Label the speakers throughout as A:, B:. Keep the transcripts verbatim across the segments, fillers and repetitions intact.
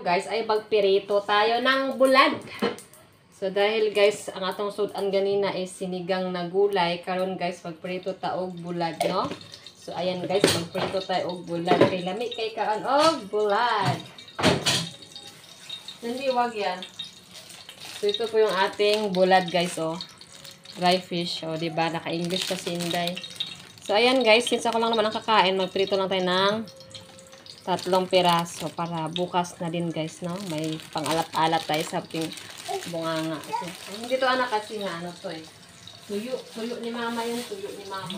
A: guys ay magpirito tayo ng bulad. So dahil guys ang atong sudan ganina is sinigang na gulay, karon guys magprito ta og bulad, no? So ayan guys, magprito tayo og bulad. Kay lami kay kaan og bulad. Hindi wag yan. So ito po yung ating bulad guys, oh. Dry fish, oh, di ba? Naka-English pa si Inday. So ayan guys, since ako lang naman ang kakain, magprito lang tayo ng tatlong piraso para bukas na din guys, no? May pang-alat-alat tayo sa ating bunganga. So, hindi to anak kasi nga, ano to eh. Tuyo. Tuyo ni mama yun. Tuyo ni mama.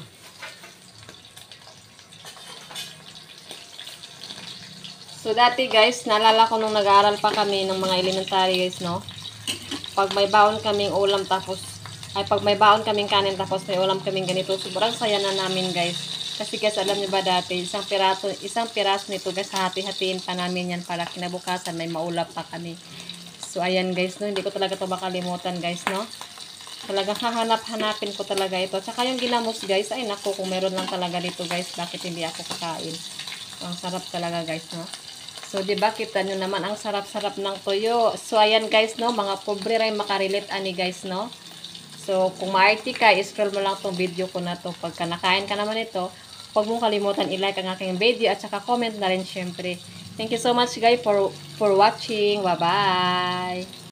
A: So dati guys, naalala ko nung nag-aaral pa kami ng mga elementary guys, no? Pag may baon kaming ulam tapos, ay pag may baon kaming kanin tapos may ulam kaming ganito, sobrang saya na namin guys. Kasi guys, alam niyo ba dati, isang piraso, isang piraso nito guys, hati-hatiin pa namin yan para kinabukasan may maulap pa kami. So, ayan guys, no, hindi ko talaga ito makalimutan guys, no. Talagang hahanap-hanapin ko talaga ito. Tsaka yung ginamos guys, ay naku, kung meron lang talaga dito guys, bakit hindi ako kakain. Ang sarap talaga guys, no. So, diba, kita nyo naman ang sarap-sarap ng tuyo. So, ayan guys, no, mga pobre rin makarelate ani guys, no. So, kung ma-R T ka, scroll mo lang tong video ko na to. Pagka nakain ka naman ito, huwag mong kalimutan i-like ang aking video at saka comment na rin syempre. Thank you so much guys for, for watching. Bye-bye!